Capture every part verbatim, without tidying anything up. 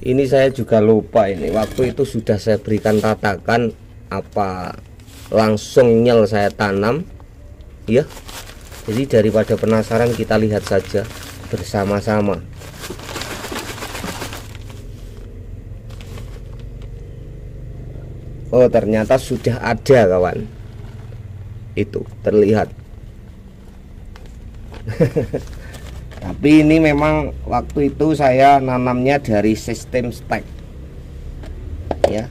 Ini saya juga lupa, ini waktu itu sudah saya berikan tatakan apa langsung nyel saya tanam ya. Jadi daripada penasaran, kita lihat saja bersama-sama. Oh, ternyata sudah ada kawan. Itu terlihat. Tapi ini memang waktu itu saya nanamnya dari sistem stek ya.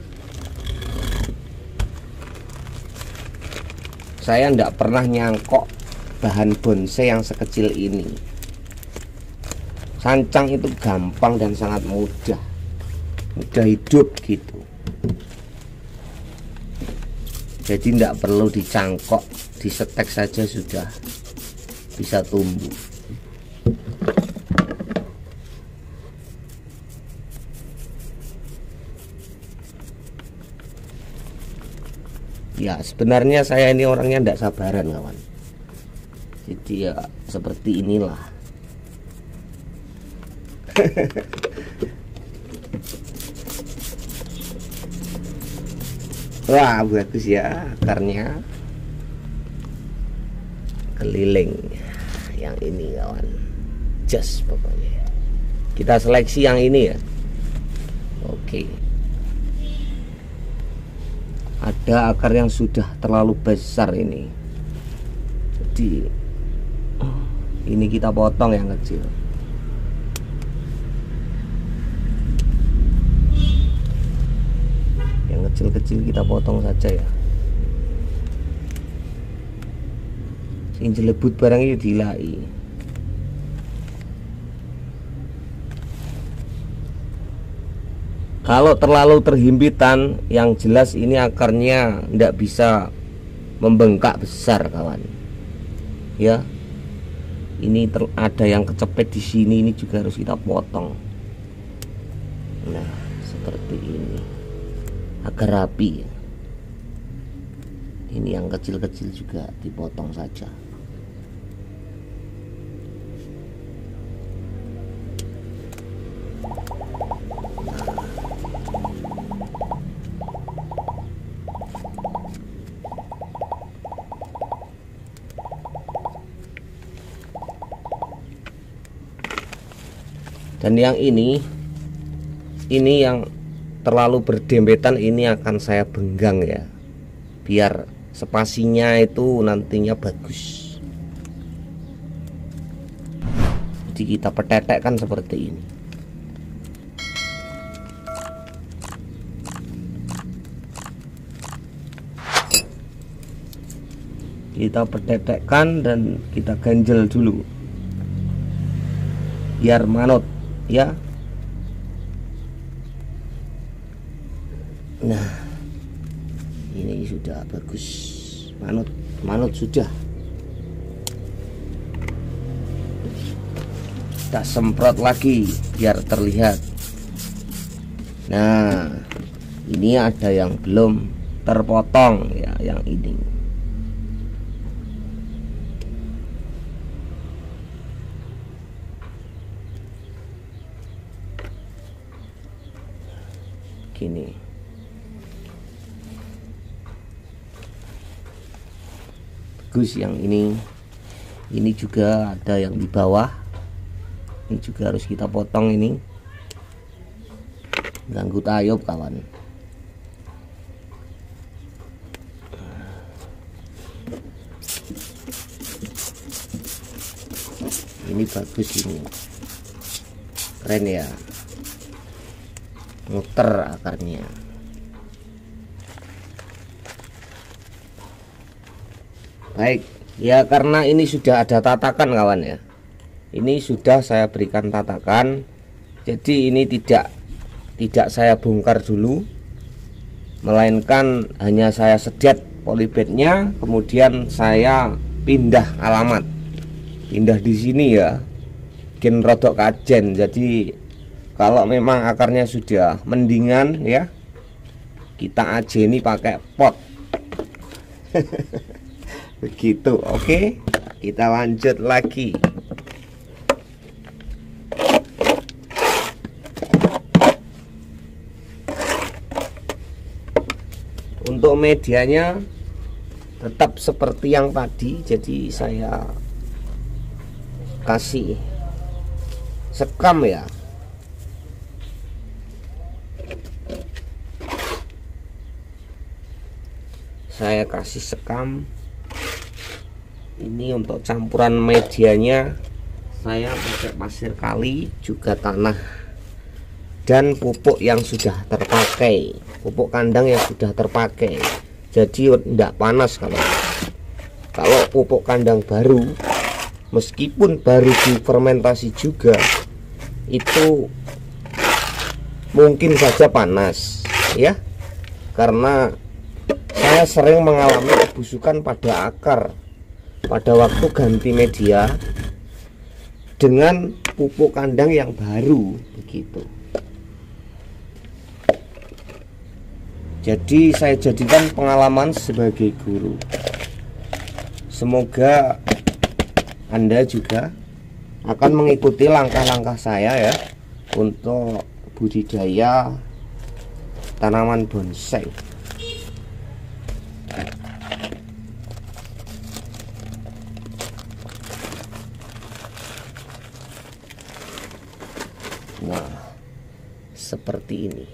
Saya tidak pernah nyangkok bahan bonsai yang sekecil ini. Sancang itu gampang dan sangat mudah, mudah hidup gitu. Jadi tidak perlu dicangkok, disetek saja sudah bisa tumbuh. Ya sebenarnya saya ini orangnya tidak sabaran kawan. Jadi ya seperti inilah. Wah bagus ya akarnya, keliling yang ini kawan, just pokoknya. Kita seleksi yang ini ya. Oke, ada akar yang sudah terlalu besar ini, jadi ini kita potong yang kecil. Yang kecil-kecil kita potong saja ya. Sing jelebut barang ini dilai. Kalau terlalu terhimpitan, yang jelas ini akarnya tidak bisa membengkak besar kawan. Ya, ini ter ada yang kecepet di sini, ini juga harus kita potong. Nah, seperti ini agar rapi. Ini yang kecil-kecil juga dipotong saja. Dan yang ini, ini yang terlalu berdempetan, ini akan saya benggang ya, biar spasinya itu nantinya bagus. Jadi kita petetekkan seperti ini. Kita petetekkan dan kita ganjel dulu biar manut ya. Nah, ini sudah bagus, manut manut sudah. Kita semprot lagi biar terlihat. Nah, ini ada yang belum terpotong ya, yang ini. Gini. Bagus yang ini. Ini juga ada yang di bawah. Ini juga harus kita potong ini. Ganggu tayub kawan. Ini bagus ini. Keren ya. Muter akarnya. Baik ya, karena ini sudah ada tatakan kawan ya. Ini sudah saya berikan tatakan. Jadi ini tidak tidak saya bongkar dulu, melainkan hanya saya sedet polybagnya, kemudian saya pindah alamat. Pindah di sini ya. Bikin rodok kajen. Jadi kalau memang akarnya sudah mendingan ya, kita ajeni pakai pot. Begitu. Oke, kita lanjut lagi. medianya tetap seperti yang tadi, jadi saya kasih sekam ya. Saya kasih sekam. Ini untuk campuran medianya saya pakai pasir kali, juga tanah dan pupuk yang sudah terpakai, pupuk kandang yang sudah terpakai, jadi tidak panas. Kalau kalau pupuk kandang baru, meskipun baru difermentasi juga, itu mungkin saja panas ya, karena saya sering mengalami kebusukan pada akar pada waktu ganti media dengan pupuk kandang yang baru begitu. Jadi saya jadikan pengalaman sebagai guru. Semoga Anda juga akan mengikuti langkah-langkah saya ya untuk budidaya tanaman bonsai. Nah, seperti ini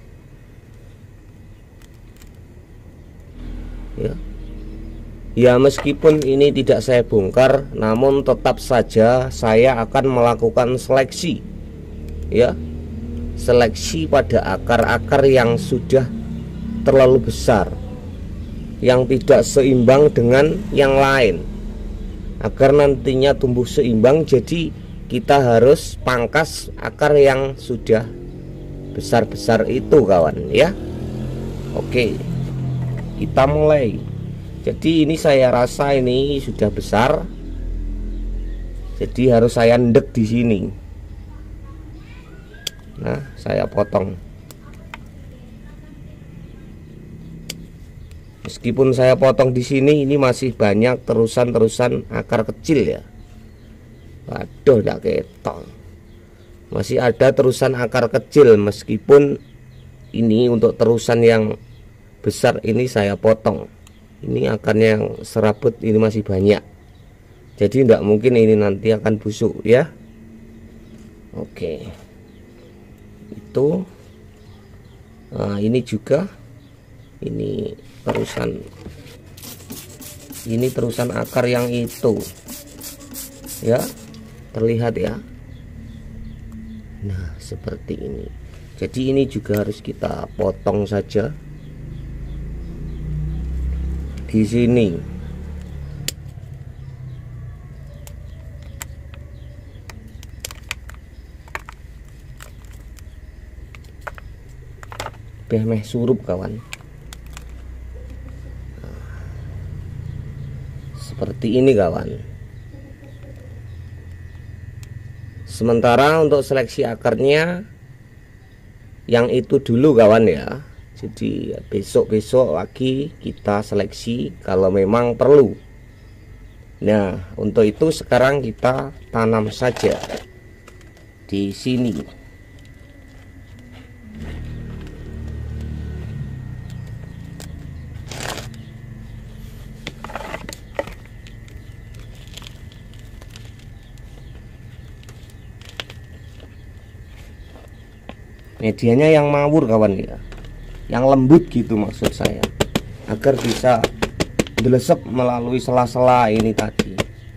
ya. Ya, meskipun ini tidak saya bongkar, namun tetap saja saya akan melakukan seleksi ya, seleksi pada akar-akar yang sudah terlalu besar, yang tidak seimbang dengan yang lain, agar nantinya tumbuh seimbang. Jadi kita harus pangkas akar yang sudah besar-besar itu kawan ya. Oke, kita mulai. Jadi ini saya rasa ini sudah besar, jadi harus saya ndek di sini. Nah, saya potong. Meskipun saya potong di sini, ini masih banyak terusan-terusan akar kecil ya. Waduh, tidak ketong. Masih ada terusan akar kecil, meskipun ini untuk terusan yang besar ini saya potong. Ini akarnya yang serabut ini masih banyak, jadi tidak mungkin ini nanti akan busuk ya. Oke, itu nah, ini juga ini terusan, ini terusan akar yang itu ya, terlihat ya. Nah, seperti ini. Jadi ini juga harus kita potong saja di sini. Beh surup kawan. Nah, seperti ini kawan. Sementara untuk seleksi akarnya yang itu dulu kawan ya. Jadi besok-besok lagi kita seleksi kalau memang perlu. Nah, untuk itu sekarang kita tanam saja di sini. Medianya yang mawur kawan ya, yang lembut gitu maksud saya, agar bisa delesep melalui sela-sela ini tadi.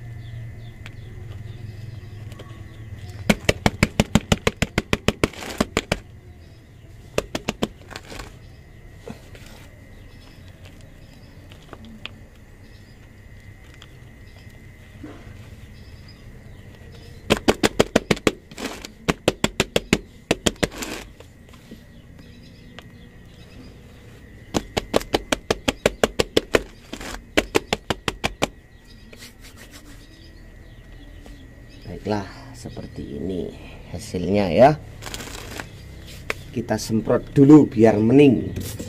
Baiklah, seperti ini hasilnya ya. Kita semprot dulu biar mening.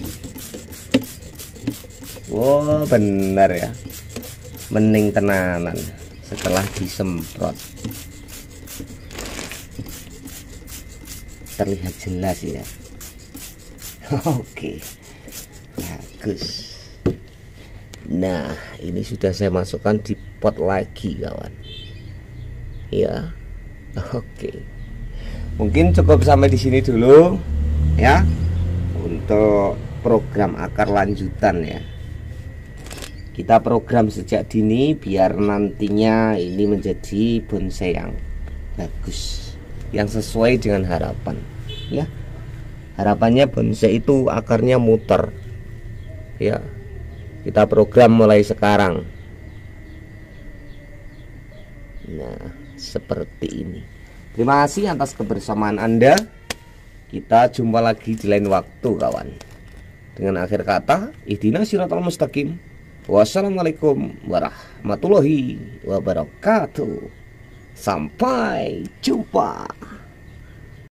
Wow, benar ya, mening tenanan setelah disemprot. Terlihat jelas ya. Oke, bagus. Nah, ini sudah saya masukkan di pot lagi kawan. Ya. Oke. Mungkin cukup sampai di sini dulu ya untuk program akar lanjutan ya. Kita program sejak dini biar nantinya ini menjadi bonsai yang bagus, yang sesuai dengan harapan ya. Harapannya bonsai itu akarnya muter ya. Kita program mulai sekarang. Nah, seperti ini. Terima kasih atas kebersamaan Anda. Kita jumpa lagi di lain waktu kawan. Dengan akhir kata, ihdinas siratal mustaqim. Wassalamualaikum warahmatullahi wabarakatuh. Sampai jumpa.